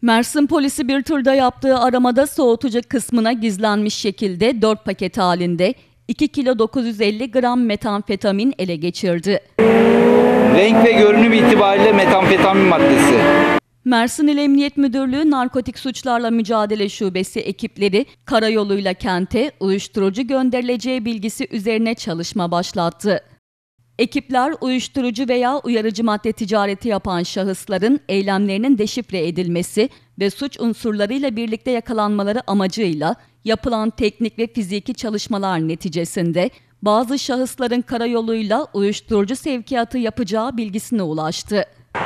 Mersin polisi bir tırda yaptığı aramada soğutucu kısmına gizlenmiş şekilde 4 paket halinde 2 kilo 950 gram metamfetamin ele geçirdi. Renk ve görünüm itibariyle metamfetamin maddesi. Mersin İl Emniyet Müdürlüğü Narkotik Suçlarla Mücadele Şubesi ekipleri karayoluyla kente uyuşturucu gönderileceği bilgisi üzerine çalışma başlattı. Ekipler uyuşturucu veya uyarıcı madde ticareti yapan şahısların eylemlerinin deşifre edilmesi ve suç unsurlarıyla birlikte yakalanmaları amacıyla yapılan teknik ve fiziki çalışmalar neticesinde bazı şahısların karayoluyla uyuşturucu sevkiyatı yapacağı bilgisine ulaştı.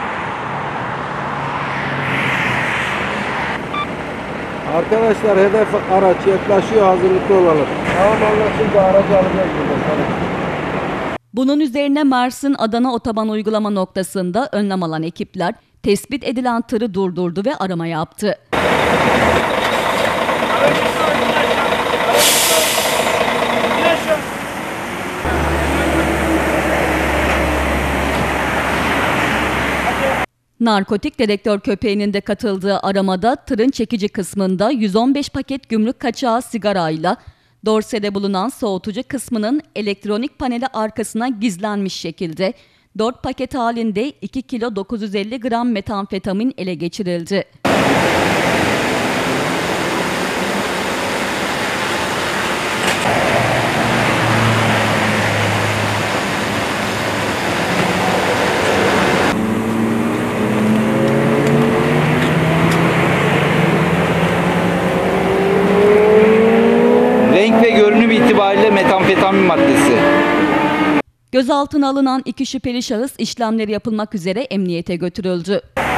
Arkadaşlar hedef araç yaklaşıyor, hazırlıklı olalım. Tamam, anlaşıldı, aracı alacağız burada. Bunun üzerine Mersin-Adana otoban uygulama noktasında önlem alan ekipler tespit edilen tırı durdurdu ve arama yaptı. Narkotik dedektör köpeğinin de katıldığı aramada tırın çekici kısmında 115 paket gümrük kaçağı sigarayla dorsede bulunan soğutucu kısmının elektronik paneli arkasına gizlenmiş şekilde 4 paket halinde 2 kilo 950 gram metamfetamin ele geçirildi. Renk ve görünüm itibariyle metamfetamin maddesi. Gözaltına alınan 2 şüpheli şahıs işlemleri yapılmak üzere emniyete götürüldü.